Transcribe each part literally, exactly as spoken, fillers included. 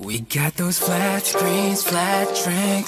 We got those flat screens, flat drinks.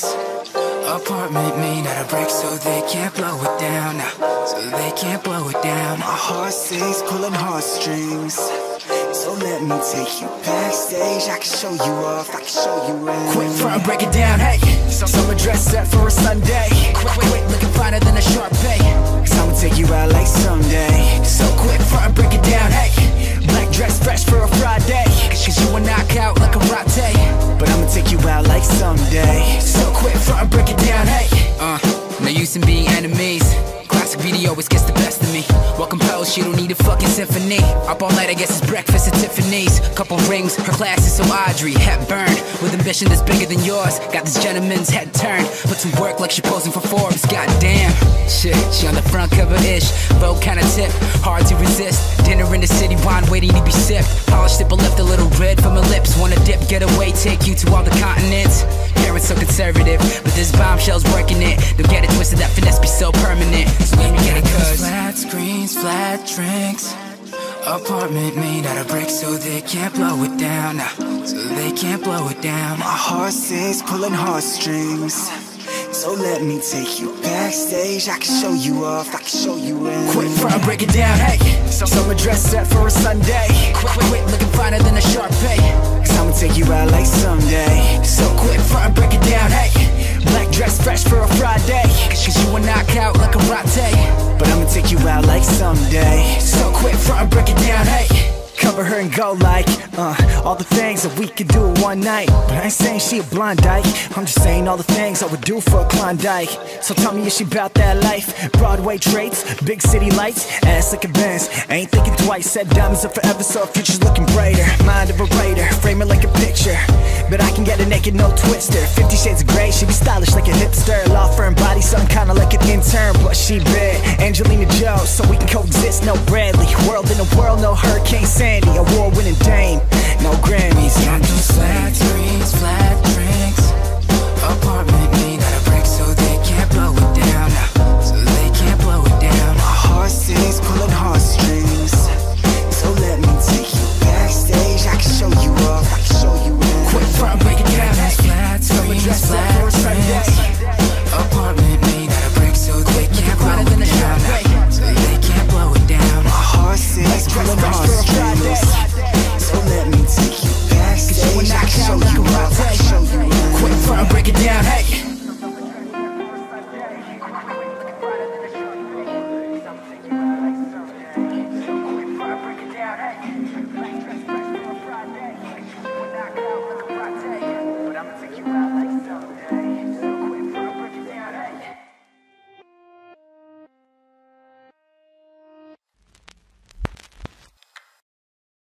Apartment made out of bricks, so they can't blow it down. So they can't blow it down. My heart sings, pulling heartstrings. So let me take you backstage. I can show you off, I can show you around. Quick front, break it down, hey. Summer dress set for a Sunday. Quick, quick, looking finer than a Sharpay. Cause I'ma take you out like someday. So quick front, break it down, hey. Black dress fresh for a Friday. Cause you a knockout like a latte. But I'ma take you out like someday. So quick front, break it down, hey. Uh, no use in being enemies. Classic video always gets the best of me. Welcome pose, you don't need a fucking symphony. Up all night, I guess it's breakfast at Tiffany's. Couple rings, her class is so Audrey Hepburn. With ambition that's bigger than yours. Got this gentleman's head turned. Put some work like she posing for Forbes. Goddamn, shit, she on the front cover-ish. Vogue kinda tip, hard to resist. Dinner in the city, wine waiting to be sipped. Polished it but left a little red from her lips. Wanna dip, get away, take you to all the continents. Parents so conservative, but this bombshell's working it. Don't get it twisted, that finesse be so permanent. So let me get it, cause flat screens, flat drinks. Apartment made out of bricks, so they can't blow it down. So they can't blow it down. My heart sings, pulling heartstrings. So let me take you backstage. I can show you off, I can show you around. Quick front, break it down, hey. Summer dress set for a Sunday. Quick, quick, looking finer than a Sharpay. Cause I'ma take you out like someday. So quick front, break it down, hey. Black dress fresh for a Friday. Cause you a knockout like a latte. But I'ma take you out like someday. So quick front, break it down, hey. Cover her and go like, uh, all the things that we could do in one night. But I ain't saying she a blind dyke. I'm just saying all the things I would do for a Klondike. So tell me, is she about that life? Broadway traits, big city lights, ass like a Benz. Ain't thinking twice, said diamonds are forever, so her future's looking brighter. Mind of a writer, frame it like a picture. But I can get her naked, no twister. Fifty shades of grey, she be stylish like a hipster. Law firm body, something kinda like an intern. But she big, Angelina Joe, so we can coexist, no Bradley. World in a world, no Hurricane Sandy. Award-winning dame, no Grammys. Got those flat screens, flat drinks. Apartment made